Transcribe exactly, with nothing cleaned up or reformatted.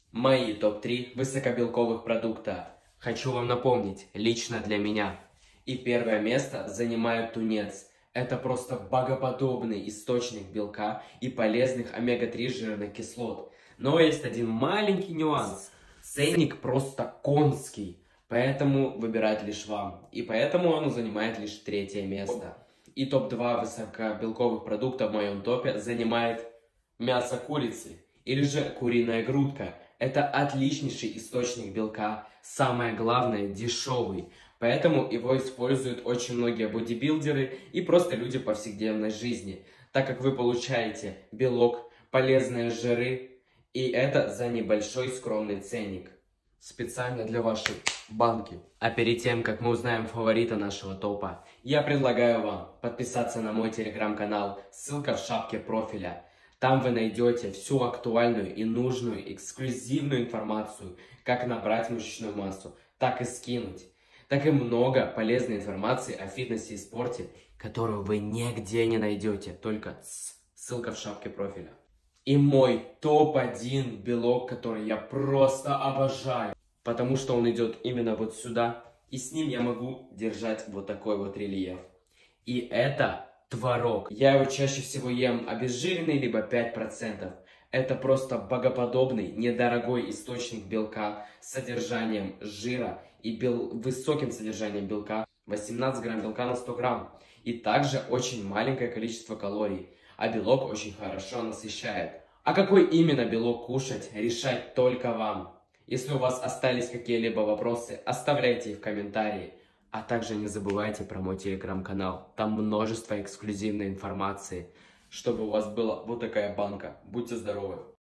Мои топ три высокобелковых продукта. Хочу вам напомнить, лично для меня. И первое место занимает тунец. Это просто богоподобный источник белка и полезных омега три жирных кислот. Но есть один маленький нюанс. Ценник просто конский, поэтому выбирать лишь вам. И поэтому он занимает лишь третье место. И топ два высокобелковых продукта в моем топе занимает мясо курицы или же куриная грудка. Это отличнейший источник белка, самое главное дешевый. Поэтому его используют очень многие бодибилдеры и просто люди в повседневной жизни, так как вы получаете белок, полезные жиры, и это за небольшой скромный ценник. Специально для вашей банки. А перед тем, как мы узнаем фаворита нашего топа, я предлагаю вам подписаться на мой телеграм-канал, ссылка в шапке профиля. Там вы найдете всю актуальную и нужную эксклюзивную информацию, как набрать мышечную массу, так и скинуть. Так и много полезной информации о фитнесе и спорте, которую вы нигде не найдете, только ссылка в шапке профиля. И мой топ один белок, который я просто обожаю, потому что он идет именно вот сюда, и с ним я могу держать вот такой вот рельеф. И это творог. Я его чаще всего ем обезжиренный, либо пять процентов. Это просто богоподобный, недорогой источник белка с содержанием жира и бел... высоким содержанием белка. восемнадцать грамм белка на сто грамм. И также очень маленькое количество калорий. А белок очень хорошо насыщает. А какой именно белок кушать, решать только вам. Если у вас остались какие-либо вопросы, оставляйте их в комментарии. А также не забывайте про мой телеграм-канал. Там множество эксклюзивной информации, чтобы у вас была вот такая банка. Будьте здоровы!